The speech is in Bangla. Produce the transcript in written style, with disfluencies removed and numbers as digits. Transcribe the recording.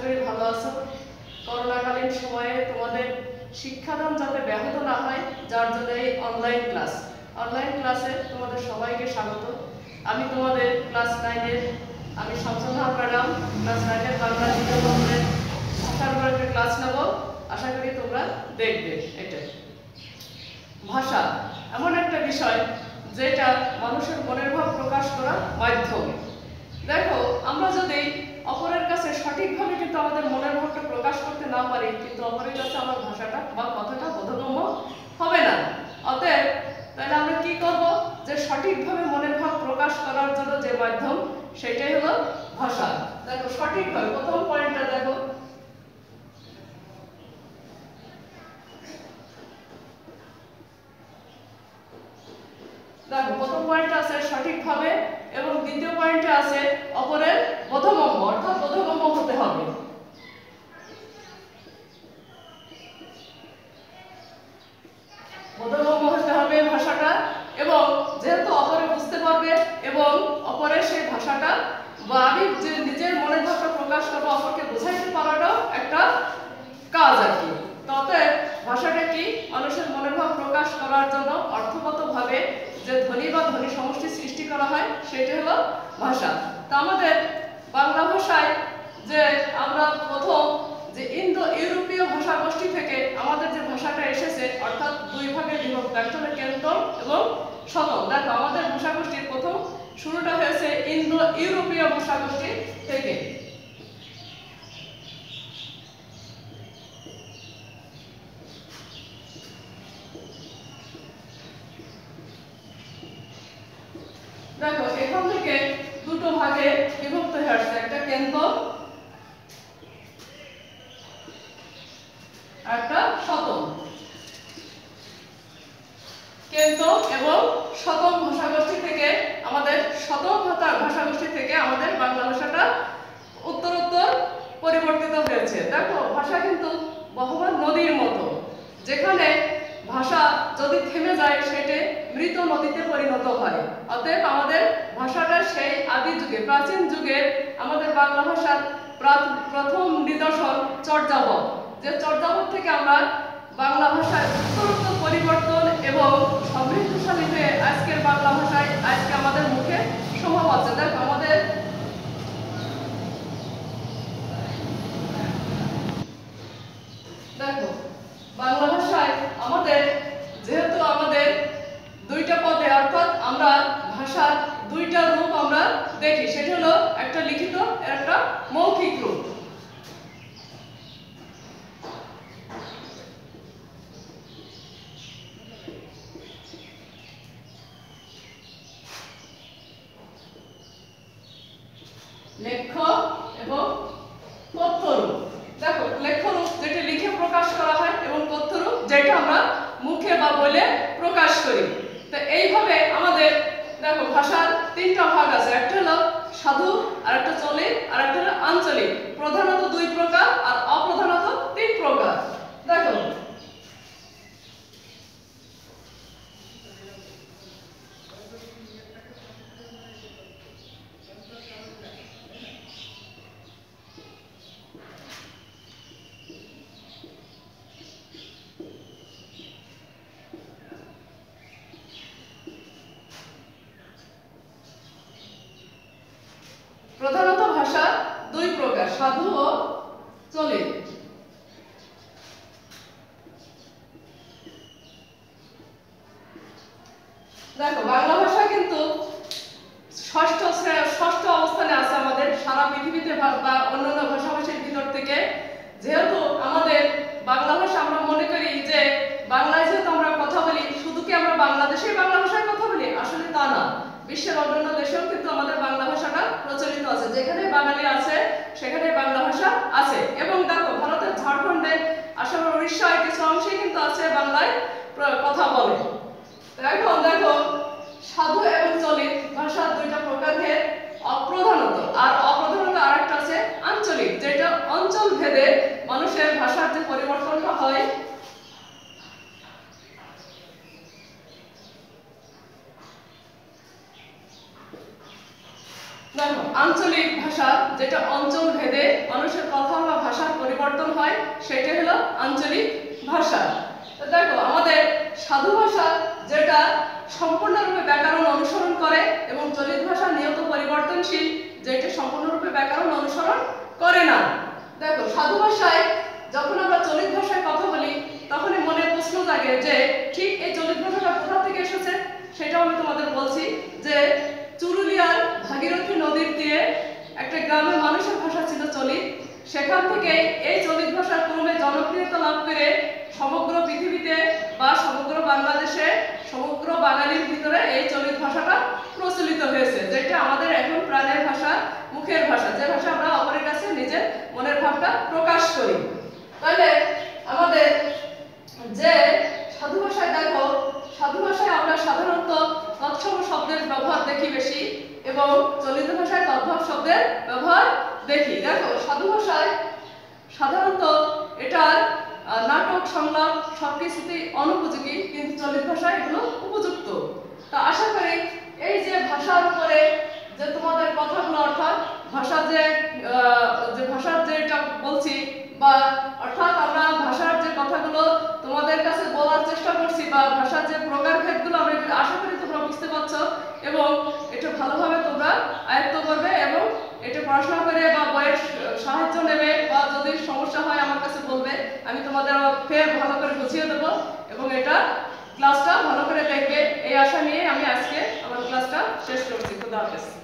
করি ভালো আছো। করোনাকালীন সময়ে তোমাদের শিক্ষাদান যাতে ব্যাহত না হয়, যার জন্য এই অনলাইন ক্লাসে তোমাদের সবাইকে স্বাগত। আমি তোমাদের ক্লাস 9-এর আমি শামসুন্নাহার ম্যাডাম, ক্লাস 9-এর বাংলা দ্বিতীয় পত্রের ভাষার উপর একটা ক্লাস নেব। আশা করি তোমরা দেখবে। এটা ভাষা এমন একটা বিষয় যেটা মানুষের মনের ভাব প্রকাশ করার মাধ্যম। দেখো, আমরা যদি অপরের কাছে সঠিকভাবে কিন্তু আমাদের মনের ভাবটা প্রকাশ করতে না পারি, কিন্তু অপরের কাছে আমার ভাষাটা বা কথাটা বোধগম্য হবে না। অতএব তাহলে আমরা কি করব, যে সঠিকভাবে মনের ভাব প্রকাশ করার জন্য যে মাধ্যম, সেটাই হলো ভাষা। দেখো সঠিকভাবে প্রথম পয়েন্টটা দেখো, প্রথম পয়েন্টে আছে সঠিকভাবে এবং দ্বিতীয় পয়েন্টে আছে অপরের বোধগম্য, অর্থাৎ বোধগম্য হতে হবে। বোধগম্য হতে হবে ভাষাটা, এবং যেহেতু অপরে বুঝতে পারবে এবং অপরের সেই ভাষাটা বা আমি যে নিজের মনের ভাবটা প্রকাশ করবো, অপরকে বোঝাইতে পারাটাও একটা কাজ আর কি। অতএব ভাষাটা কি, মানুষের মনের ভাব প্রকাশ করার জন্য অর্থগতভাবে যে ধ্বনি বা ধ্বনি সমষ্টি সৃষ্টি করা হয়, সেটা হলো ভাষা। তো আমাদের বাংলা ভাষায় যে আমরা প্রথম যে ইন্দো ইউরোপীয় ভাষা গোষ্ঠী থেকে আমাদের যে ভাষাটা এসেছে, অর্থাৎ দুই ভাগে বিভক্ত, একটা হলো কেন্তন এবং শতক। দেখো আমাদের ভাষা গোষ্ঠীর প্রথম শুরুটা হয়েছে ইন্দো ইউরোপীয় ভাষা গোষ্ঠী থেকে। দেখো এখান থেকে দুটো ভাগে বিভক্ত হয়ে আসছে, একটা কেন্তন, একটা শতক। কেন্তন এবং শতক ভাষাগোষ্ঠী থেকে আমাদের ভাষাগোষ্ঠী থেকে আমাদের বাংলা ভাষাটা উত্তরোত্তর পরিবর্তিত হয়েছে। দেখো ভাষা কিন্তু বহমান নদীর মতো, যেখানে ভাষা যদি থেমে যায় সেটা মৃত নদীতে পরিণত হয়। অতএব আমাদের ভাষাটা সেই আদি যুগে, প্রাচীন যুগের আমাদের বাংলা ভাষার প্রথম নিদর্শন চর্যাপদ, যে চর্যাপদ থেকে আমরা বাংলা ভাষার উত্তরোত্তর পরিবর্তন এবং সমৃদ্ধশালী হয়ে আজকের বাংলা ভাষায় আজকে আমাদের মুখে শোভা পাচ্ছে। দেখো আমাদের বাংলা ভাষায় আমাদের যেহেতু আমাদের দুইটা পদে, অর্থাৎ আমরা ভাষার দুইটা রূপ আমরা দেখি, সেটা হলো একটা লিখিত আর একটা মৌখিক রূপ। লেখ্য এবং কথ্য রূপ। দেখো লেখ্য রূপ যেটা লিখে প্রকাশ করা হয় এবং কথ্য রূপ যেটা আমরা মুখে বা বলে প্রকাশ করি। তো এইভাবে আমাদের দেখো ভাষার তিনটা ভাগ আছে, একটা হলো সাধু, আর একটা চলিত, আর একটা হলো আঞ্চলিক। প্রধানত দুই প্রকার আর অপ্রধানত তিন প্রকার। দেখো প্রধানত ভাষা দুই প্রকার, সাধু ও চলিত। দেখো বাংলা ভাষা কিন্তু ষষ্ঠ অবস্থানে আছে আমাদের সারা পৃথিবীতে বা অন্যান্য ভাষাভাষীর ভিতর থেকে। যেহেতু আমাদের বাংলা ভাষা, আমরা মনে করি যে বাংলায় যেহেতু আমরা কথা বলি, শুধু কি আমরা বাংলাদেশেই বাংলা ভাষায় কথা বলি, আসলে তা না। বিশ্বের অন্যান্য দেশেও কিন্তু আমাদের বাংলা ভাষাটা প্রচলিত আছে, যেখানে বাঙালি আছে সেখানে বাংলা ভাষা আছে। এবং দেখো ভারতের ঝাড়খণ্ডে, আসাম, উড়িষ্যায় কিছু অংশে কিন্তু আছে বাংলায় কথা বলে। এখন দেখো সাধু এবং চলিত ভাষার দুইটা প্রকারভেদ, অপ্রধানত আর অপ্রধানত আরেকটা আছে আঞ্চলিক, যেটা অঞ্চল ভেদে মানুষের ভাষার যে পরিবর্তনটা হয়। দেখো আঞ্চলিক ভাষা যেটা অঞ্চল অঞ্চল ভেদে মানুষের কথা বা ভাষার পরিবর্তন হয়, সেটা হলো আঞ্চলিক ভাষা। তো দেখো আমাদের সাধু ভাষা যেটা সম্পূর্ণরূপে ব্যাকরণ অনুসরণ করে এবং চলিত ভাষা নিয়ত পরিবর্তনশীল, যেটা সম্পূর্ণরূপে ব্যাকরণ অনুসরণ করে না। দেখো সাধু ভাষায় যখন আমরা চলিত ভাষায় কথা বলি তখনই মনে প্রশ্ন জাগে যে ঠিক এই চলিত ভাষাটা কোথা থেকে এসেছে। সেটাও আমি তোমাদের বলছি যে চুরুলিয়ার ভাগীরথী নদীর তীরে একটা গ্রামের মানুষের ভাষা ছিল চলিত। সেখান থেকে এই চলিত ভাষা ক্রমে জনপ্রিয়তা লাভ করে সমগ্র পৃথিবীতে বা সমগ্র বাংলাদেশে সমগ্র বাঙালির ভিতরে এই চলিত ভাষাটা প্রচলিত হয়েছে, যেটা আমাদের এখন প্রাণের ভাষা, মুখের ভাষা, যে ভাষা আমরা অপরের কাছে নিজের মনের ভাবটা প্রকাশ করি। তাহলে আমাদের যে সাধু ভাষায় দেখো, সাধু ভাষায় আমরা সাধারণত তৎসম শব্দের ব্যবহার দেখি বেশি এবং চলিত ভাষায় তদ্ভব শব্দের ব্যবহার দেখি। দেখো সাধু ভাষায় সাধারণত এটার নাটক সংলাপ সবকিছুতেই অনুপযোগী, কিন্তু চলিত ভাষায় এগুলো উপযুক্ত। তা আশা করি এই যে ভাষার উপরে যে তোমাদের কথাগুলো, অর্থাৎ ভাষা যে ভাষার যেটা বলছি বা অর্থাৎ আমরা ভাষার যে কথাগুলো তোমাদের কাছে বলার চেষ্টা করছি বা ভাষার যে প্রকারভেদগুলো, আমি আশা করি তোমরা বুঝতে পারছো এবং এটা ভালোভাবে তোমরা আয়ত্ত করবে এবং এটা পড়াশোনা করে বা বইয়ের সাহায্য নেবে বা যদি সমস্যা হয় আমার কাছে বলবে, আমি তোমাদের ফের ভালো করে বুঝিয়ে দেবো এবং এটা ক্লাসটা ভালো করে দেখবে। এই আশা নিয়ে আমি আজকে আমার ক্লাসটা শেষ করছি। খুদা হাফেজ।